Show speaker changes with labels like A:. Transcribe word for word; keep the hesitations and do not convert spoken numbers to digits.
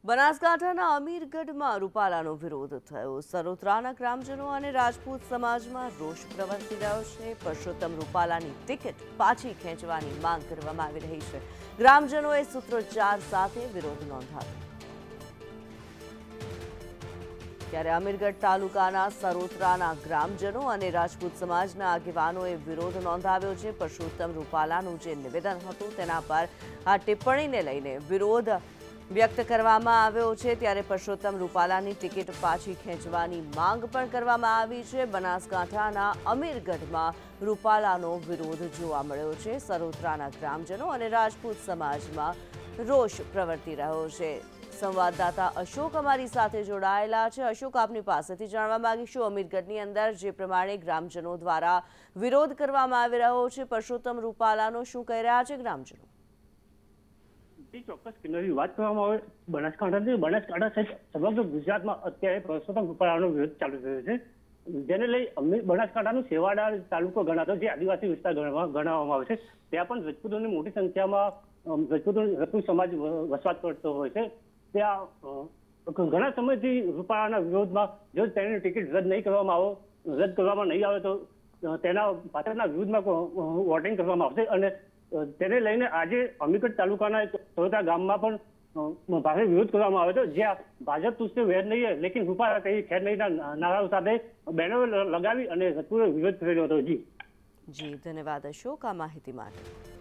A: બનાસકાંઠાના અમીરગઢમાં રૂપાલાનો વિરોધ થયો। સરોત્રાના ગ્રામજનો અને રાજપૂત સમાજમાં રોષ પ્રવર્તી રહ્યો છે। પરસોત્તમ રૂપાલાની ટિકિટ પાછી ખેંચવાની માંગ કરવામાં આવી રહી છે। ગ્રામજનોએ સૂત્રોચ્ચાર સાથે વિરોધ નોંધાવ્યો। ત્યારે અમીરગઢ તાલુકાના સરોત્રાના ગ્રામજનો અને રાજપૂત સમાજના આગેવાનોએ વિરોધ નોંધાવ્યો છે। પરસોત્તમ રૂપાલાનું જે નિવેદન હતું તેના પર આ ટિપ્પણીને લઈને વિરોધ વ્યક્ત કરવામાં આવ્યો છે। ત્યારે પરસોત્તમ રૂપાલાની ટિકિટ પાછી ખેંચવાની માંગ પણ કરવામાં આવી છે। બનાસકાંઠાના અમીરગઢમાં રૂપાલાનો વિરોધ જોવા મળ્યો છે। સરોત્રાના ગ્રામજનો અને રાજપૂત સમાજમાં રોષ પ્રવર્તી રહ્યો છે। સંવાદદાતા અશોક અમારી સાથે જોડાયેલા છે। અશોક, આપની પાસેથી જાણવા માંગીશું, અમીરગઢની અંદર જે પ્રમાણે ગ્રામજનો દ્વારા વિરોધ કરવામાં આવી રહ્યો છે પરસોત્તમ રૂપાલાનો, શું કહી રહ્યા છે ગ્રામજનો?
B: ચોક્કસ કિન્નરી વાત કરવામાં આવે બનાસકાંઠાથી બનાસકાંઠા સહિત સમગ્ર ગુજરાતમાં અત્યારે પરસોત્તમ રૂપાલાનો વિરોધ ચાલુ થયો છે, જેને લઈ બનાસકાંઠાનું સેવાડા તાલુકો ગણાતો જે આદિવાસી વિસ્તાર ગણાવવામાં આવે છે, ત્યાં પણ રજપૂતોની મોટી સંખ્યામાં રજપૂતો રજપૂત સમાજ વસવાટ કરતો હોય છે। ત્યાં ઘણા સમયથી રૂપાલાના વિરોધમાં જો તેની ટિકિટ રદ નહીં કરવામાં આવે રદ કરવામાં નહીં આવે તો તેના પાછળના વિરોધમાં વોટિંગ કરવામાં આવશે અને તેને લઈને આજે અમીરગઢ તાલુકાના સરોત્રા ગામમાં પણ ભારે વિરોધ કરવામાં આવ્યો હતો, જ્યાં ભાજપ તુસ્સે વેર નહીં લેકિન રૂપાલા કઈ ખેર નહીંના નારાઓ સાથે બેનરો લગાવી અને રજપૂતો વિરોધ કર્યો હતો। જી
A: જી ધન્યવાદ અશોક આ માહિતી માટે।